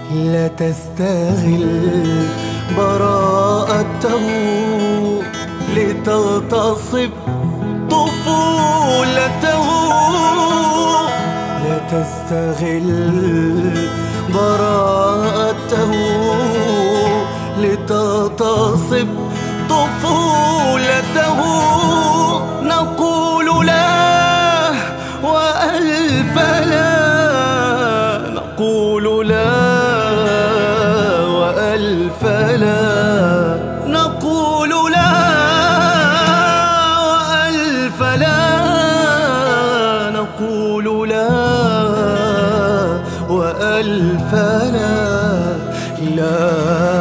لا تستغل براءته لتغتصب طفولته. لا تستغل براءته لتغتصب طفولته. نقول لا وألف لا، نقول لا وألف لا، نقول لا وألف لا، نقول لا وألف لا. لا